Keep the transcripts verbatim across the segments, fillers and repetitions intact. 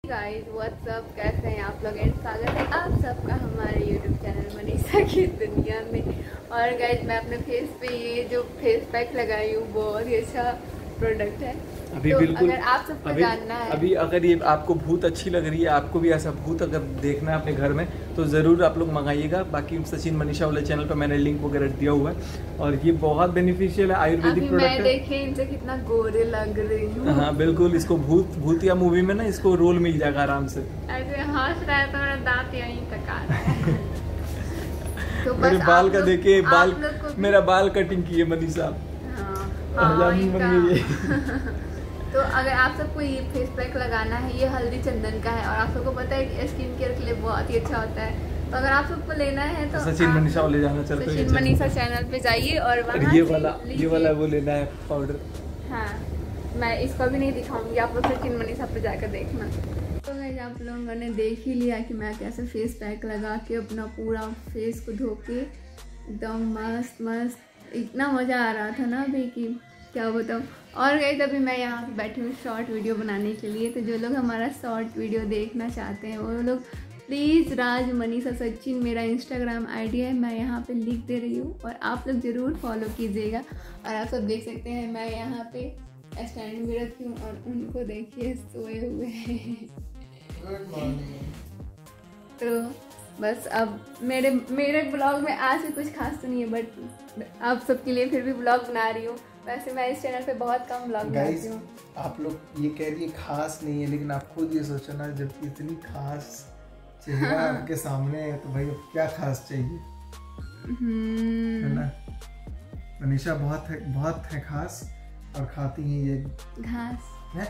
Guys what's up, कैसे हैं आप लोग एंड स्वागत है आप सबका हमारे यूट्यूब चैनल मनीषा की दुनिया में। और गाइस मैं अपने फेस पे ये जो फेस पैक लगाई हूँ बहुत ही अच्छा प्रोडक्ट है। अभी तो बिल्कुल अगर आप सबको अभी, जानना है अभी अगर ये आपको भूत अच्छी लग रही है, आपको भी ऐसा भूत अगर देखना है अपने घर में तो ज़रूर आप लोग मंगाइएगा। बाकी सचिन मनीषा वाले चैनल पर मैंने लिंक वगैरह दिया हुआ है और ये बहुत बेनिफिशियल है, आयुर्वेदिक प्रोडक्ट है। देखिए इनसे कितना गोरे लग रही हूँ। हाँ बिल्कुल, इसको भूत भूतिया मूवी में ना इसको रोल मिल जाएगा आराम से। ऐसे हंस रहा है तो मेरा दांत यहीं तक आ रहा है। तो बस मेरे बाल का देखिए, बाल मेरा बाल कटिंग की है मनीषा। तो अगर आप सबको ये फेस पैक लगाना है, ये हल्दी चंदन का है और आप सबको पता है कि स्किन केयर के लिए बहुत ही अच्छा होता है। तो अगर आप सबको लेना है तो सचिन मनीषा वाले जाना चलते हैं, सचिन मनीषा चैनल पे जाइए और वहाँ ये वाला ये वाला वो लेना है पाउडर। हाँ मैं इसको भी नहीं दिखाऊंगी, आप लोग सचिन मनीषा पे जाकर देखना। तो गाइस आप लोगों ने देख ही लिया कि मैं कैसे फेस पैक लगा के अपना पूरा फेस को धो के एकदम मस्त मस्त, इतना मज़ा आ रहा था ना अभी कि क्या बताऊँ। और गाइस अभी मैं यहाँ पे बैठी हूँ शॉर्ट वीडियो बनाने के लिए। तो जो लोग हमारा शॉर्ट वीडियो देखना चाहते हैं वो लोग प्लीज़ राज मनीषा सचिन मेरा इंस्टाग्राम आईडी है, मैं यहाँ पे लिख दे रही हूँ और आप लोग ज़रूर फॉलो कीजिएगा। और आप सब देख सकते हैं मैं यहाँ पे स्टैंड भी रखी हूँ और उनको देखिए सोए हुए हैं। तो बस अब मेरे मेरे ब्लॉग में आज भी कुछ खास तो नहीं है, बट आप सबके लिए फिर भी ब्लॉग बना रही हूँ। वैसे मैं इस चैनल पे बहुत कम ब्लॉग बनाती हूँ। आप लोग ये कह रही है खास नहीं है, लेकिन आप खुद ये सोचो ना, जब इतनी खास चेहरा हाँ। आपके सामने है तो भाई क्या खास चाहिए, है ना। मनीषा बहुत है बहुत है खास और खाती है ये घास है।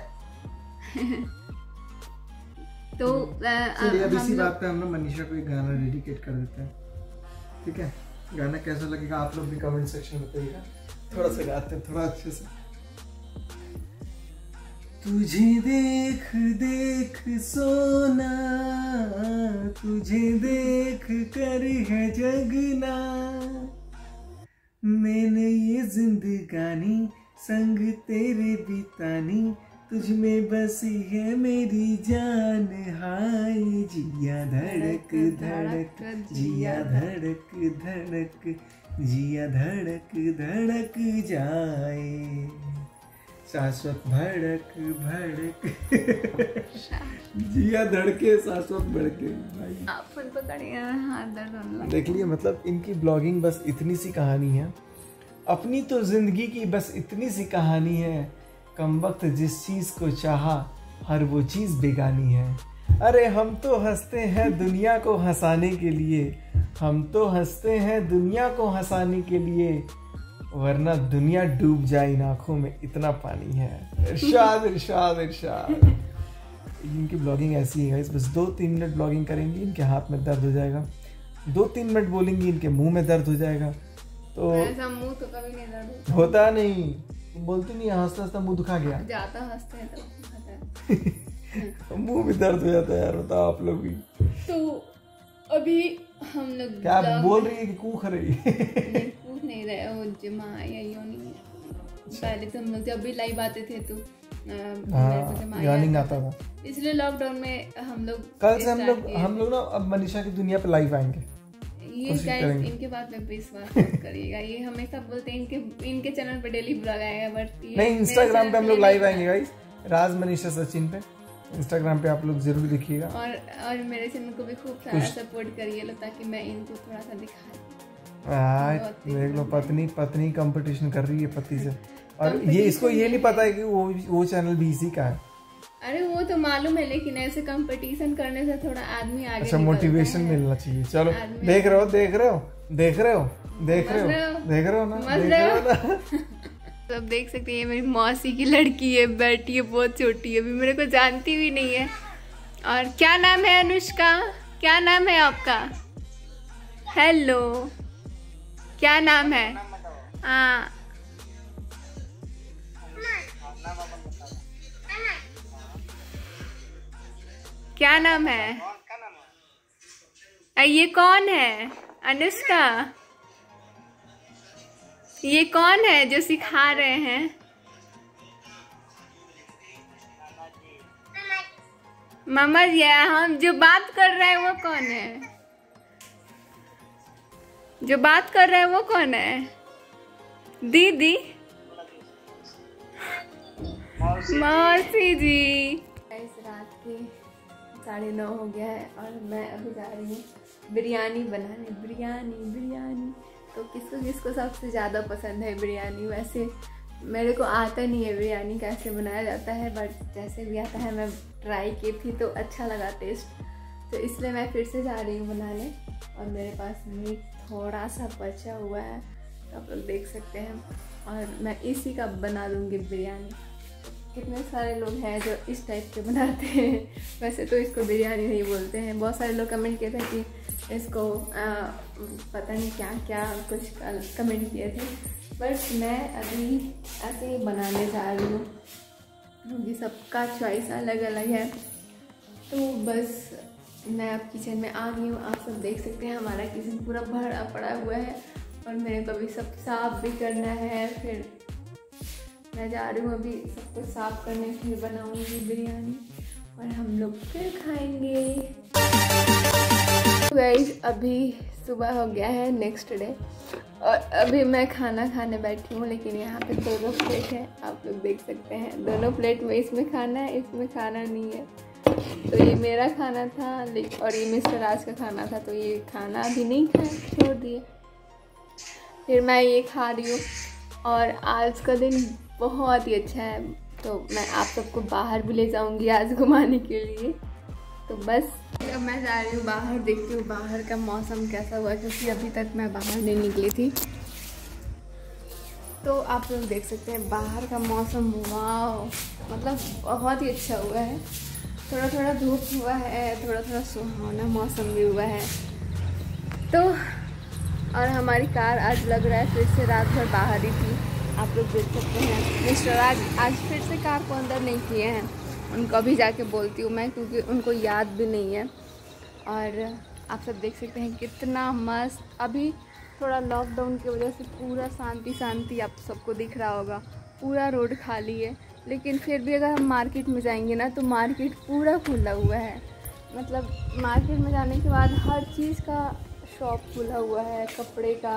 तो चलिए अब इसी बात पे हम लोग मनीषा को एक गाना डेडिकेट कर देते हैं, ठीक है। गाना कैसा लगेगा आप लोग भी कमेंट सेक्शन में बताइएगा। थोड़ा सा गाते हैं, थोड़ा अच्छे से। तुझे देख देख सोना, तुझे देख कर है जगना, मैंने ये जिंदगानी संग तेरे बितानी, तुझ में बसी है मेरी जान, हाय जिया धड़क धड़क जिया धड़क धड़क जिया धड़क धड़क जाए, शाश्वत भड़क भड़क जिया धड़के शाश्वत भड़के। भाई आप फुल पकड़िए, हाथ दर्द होने लगा। देख लिए, मतलब इनकी ब्लॉगिंग बस इतनी सी कहानी है, अपनी तो जिंदगी की बस इतनी सी कहानी है, कम वक्त जिस चीज को चाहा हर वो चीज बेगानी है। अरे हम तो हंसते हैं दुनिया को हंसाने के लिए, हम तो हंसते हैं दुनिया को हंसाने के लिए, वरना दुनिया डूब जाए इन आंखों में इतना पानी है। इरशाद इरशाद इरशाद। इनकी ब्लॉगिंग ऐसी है गाइस, बस दो तीन मिनट ब्लॉगिंग करेंगी, इनके हाथ में दर्द हो जाएगा। दो तीन मिनट बोलेंगी, इनके मुंह में दर्द हो जाएगा। तो ऐसा मुंह तो कभी नहीं दर्द होता नहीं, बोलती नहीं हंसता हंसता मुंह दुखा गया, जाता हंसते हैं तो मुंह में दर्द हो जाता है यार, बताओ आप लोग भी। तो अभी हम लोग क्या बोल रही है कि कूख रही है? कूख नहीं रहे, वो जमा या योनी। पहले तो हम लोग जब भी लाइव आते थे तो योनिंग आता था, इसलिए लॉकडाउन में हम लोग कल से हम लोग हम लोग ना अब मनीषा की दुनिया पे लाइव आएंगे। ये गाइस इनके बात में विश्वास मत करिएगा, ये हमेशा बोलते हैं इनके इनके चैनल पे डेली ब्लॉग आएगा, बट नहीं इंस्टाग्राम पे हम लोग लाइव आएंगे गाइस, राज मनीषा सचिन पे इंस्टाग्राम पे आप लोग जरूर देखिएगा। और और मेरे चैनल को भी खूब सारा सपोर्ट करिए ताकि मैं इनको थोड़ा सा दिखा। देख लो पत्नी पत्नी कंपटीशन कर रही है पति से, और ये इसको ये नहीं पता है कि वो वो चैनल भी इसी का है। अरे वो तो मालूम है, लेकिन ऐसे कंपटीशन करने से थोड़ा आदमी आगे अच्छा मोटिवेशन मिलना चाहिए। चलो देख रहे हो देख रहे हो देख रहे हो देख रहे हो देख रहे हो ना देख रहे हो ना। तो अब देख सकते हैं मेरी मौसी की लड़की है, बैठी है, बहुत छोटी है, अभी मेरे को जानती भी नहीं है। और क्या नाम है अनुष्का, क्या नाम है आपका? हेलो क्या नाम है? हाँ क्या नाम है? आ, ये कौन है? अनुष्का ये कौन है जो सिखा रहे हैं? मामा जी हम जो बात कर रहे हैं वो कौन है? जो बात कर रहे हैं वो कौन है? दीदी मौसी जी। इस रात के साढ़े नौ हो गया है और मैं अभी जा रही हूँ बिरयानी बनाने। बिरयानी बिरयानी तो किसको किसको सबसे ज़्यादा पसंद है बिरयानी? वैसे मेरे को आता नहीं है बिरयानी कैसे बनाया जाता है, बट जैसे भी आता है मैं ट्राई की थी तो अच्छा लगा टेस्ट, तो इसलिए मैं फिर से जा रही हूँ बनाने। और मेरे पास मीट थोड़ा सा बचा हुआ है तो आप लोग देख सकते हैं, और मैं इसी का बना दूँगी बिरयानी। कितने सारे लोग हैं जो इस टाइप के बनाते हैं, वैसे तो इसको बिरयानी नहीं बोलते हैं। बहुत सारे लोग कमेंट किए थे कि इसको आ, पता नहीं क्या क्या कुछ कमेंट किए थे, बट मैं अभी ऐसे ही बनाने जा रही हूँ क्योंकि सबका चॉइस अलग अलग है। तो बस मैं अब किचन में आ गई हूँ, आप सब देख सकते हैं हमारा किचन पूरा भरा पड़ा हुआ है और मेरे को अभी सब साफ भी करना है। फिर मैं जा रही हूँ अभी सबको साफ करने, फिर बनाऊँगी बिरयानी और हम लोग फिर खाएंगे। गाइस अभी सुबह हो गया है नेक्स्ट डे और अभी मैं खाना खाने बैठी हूँ, लेकिन यहाँ पे दोनों प्लेट है, आप लोग देख सकते हैं दोनों प्लेट में इसमें खाना है इसमें खाना नहीं है। तो ये मेरा खाना था और ये मिस्टर राज का खाना था, तो ये खाना अभी नहीं खाया, छोड़ दिए। फिर मैं ये खा रही हूँ और आज का दिन बहुत ही अच्छा है, तो मैं आप सबको बाहर भी ले जाऊँगी आज घुमाने के लिए। तो बस अब मैं जा रही हूँ बाहर, देखती हूँ बाहर का मौसम कैसा हुआ, क्योंकि अभी तक मैं बाहर नहीं निकली थी। तो आप लोग देख सकते हैं बाहर का मौसम, वाह मतलब बहुत ही अच्छा हुआ है। थोड़ा थोड़ा धूप हुआ है, थोड़ा थोड़ा सुहावना मौसम भी हुआ है। तो और हमारी कार आज लग रहा है फिर से रात भर बाहर ही थी, आप लोग देख सकते हैं। मिस्टर राज आज फिर से कार को अंदर नहीं किए हैं, उनको अभी जाके बोलती हूँ मैं, क्योंकि उनको याद भी नहीं है। और आप सब देख सकते हैं कितना मस्त, अभी थोड़ा लॉकडाउन की वजह से पूरा शांति शांति आप सबको दिख रहा होगा, पूरा रोड खाली है। लेकिन फिर भी अगर हम मार्केट में जाएंगे ना तो मार्केट पूरा खुला हुआ है, मतलब मार्केट में जाने के बाद हर चीज़ का शॉप खुला हुआ है, कपड़े का,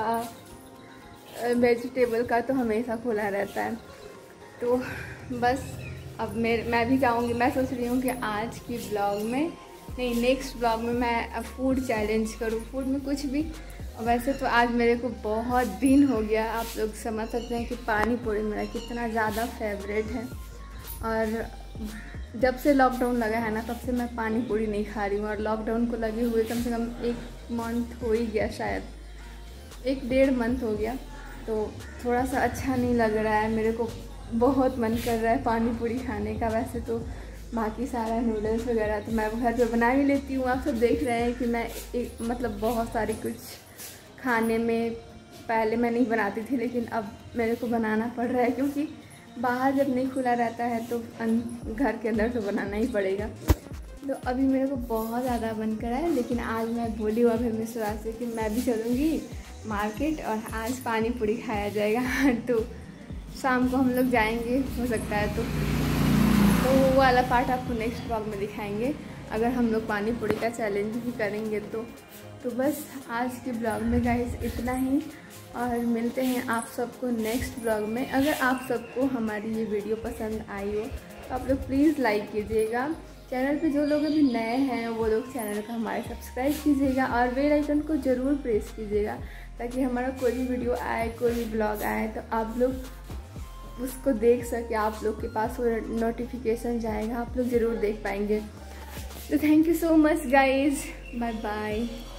वेजिटेबल का तो हमेशा खुला रहता है। तो बस अब मैं मैं भी जाऊंगी। मैं सोच रही हूँ कि आज की ब्लॉग में नहीं, नेक्स्ट ब्लॉग में मैं फूड चैलेंज करूँ, फूड में कुछ भी। वैसे तो आज मेरे को बहुत दिन हो गया, आप लोग समझ सकते हैं कि पानी पूरी मेरा कितना ज़्यादा फेवरेट है। और जब से लॉकडाउन लगा है ना तब से मैं पानी पूरी नहीं खा रही हूँ, और लॉकडाउन को लगे हुए कम से कम एक मंथ हो ही गया, शायद एक डेढ़ मंथ हो गया। तो थोड़ा सा अच्छा नहीं लग रहा है, मेरे को बहुत मन कर रहा है पानी पूरी खाने का। वैसे तो बाकी सारा नूडल्स वगैरह तो मैं घर पे बना ही लेती हूँ, आप सब देख रहे हैं कि मैं एक मतलब बहुत सारी कुछ खाने में पहले मैं नहीं बनाती थी, लेकिन अब मेरे को बनाना पड़ रहा है, क्योंकि बाहर जब नहीं खुला रहता है तो घर के अंदर तो बनाना ही पड़ेगा। तो अभी मेरे को बहुत ज़्यादा मन कर रहा है, लेकिन आज मैं बोली हुआ फिर मिस्टर राज से कि मैं भी चलूँगी मार्केट और आज पानी पूरी खाया जाएगा। तो शाम को हम लोग जाएंगे, हो सकता है तो तो वो वाला पार्ट आपको नेक्स्ट ब्लॉग में दिखाएंगे, अगर हम लोग पानी पूरी का चैलेंज भी करेंगे तो। तो बस आज के ब्लॉग में गाइस इतना ही, और मिलते हैं आप सबको नेक्स्ट ब्लॉग में। अगर आप सबको हमारी ये वीडियो पसंद आई हो तो आप लोग प्लीज़ लाइक कीजिएगा। चैनल पे जो लोग अभी नए हैं वो लोग चैनल को हमारे सब्सक्राइब कीजिएगा और बेल आइकन को ज़रूर प्रेस कीजिएगा, ताकि हमारा कोई भी वीडियो आए, कोई भी ब्लॉग आए तो आप लोग उसको देख सके, आप लोग के पास वो नोटिफिकेशन जाएगा, आप लोग ज़रूर देख पाएंगे। तो thank you so much guys, bye bye.